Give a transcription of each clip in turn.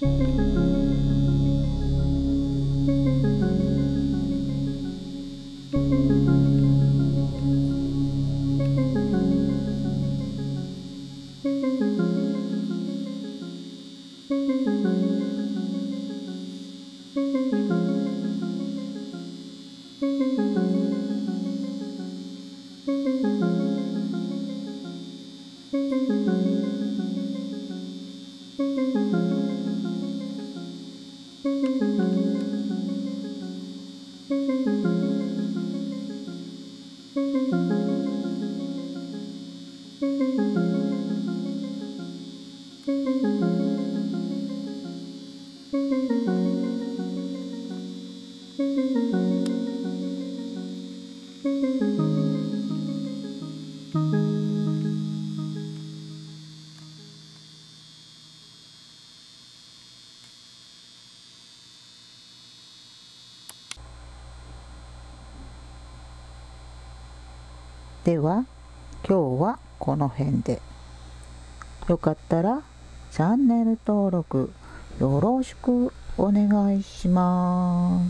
では今日はこの辺で。よかったらチャンネル登録よろしくお願いします。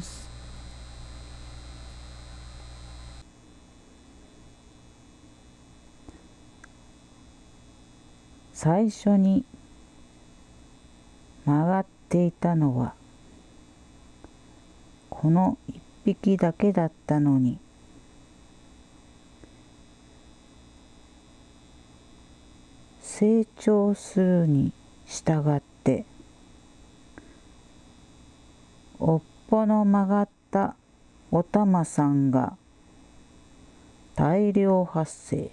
最初に曲がっていたのはこの一匹だけだったのに、成長するに従って尾っぽの曲がったお玉さんが大量発生。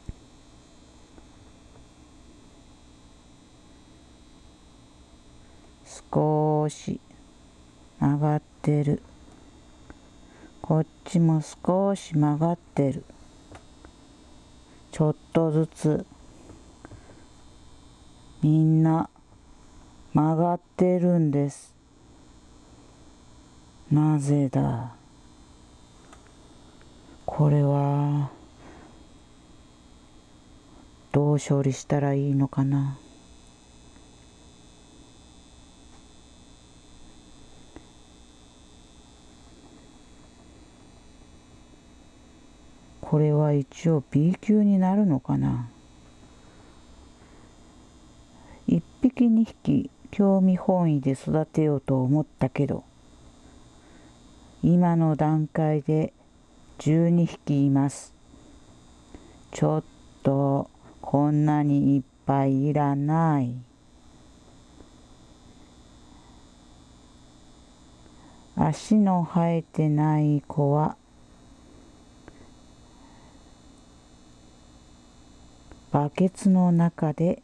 少し曲がってる。こっちも少し曲がってる。ちょっとずつみんな曲がってるんです。なぜだ。これはどう処理したらいいのかな。これは一応 B 級になるのかな。1匹2匹興味本位で育てようと思ったけど、今の段階で12匹います。ちょっとこんなにいっぱいいらない。足の生えてない子はバケツの中で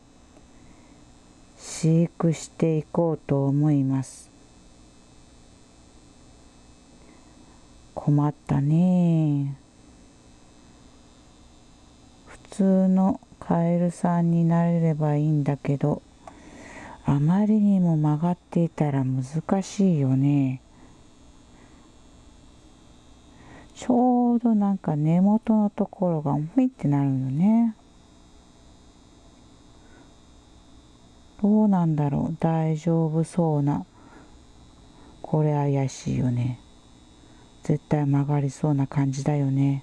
飼育していこうと思います。困ったね。普通のカエルさんになれればいいんだけど、あまりにも曲がっていたら難しいよね。ちょうどなんか根元のところが重いってなるのね。どうなんだろう。大丈夫そうな。これ怪しいよね。絶対曲がりそうな感じだよね。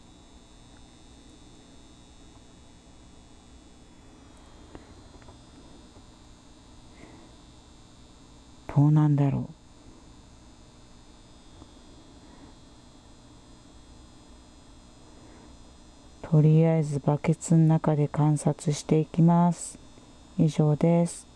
どうなんだろう。とりあえずバケツの中で観察していきます。以上です。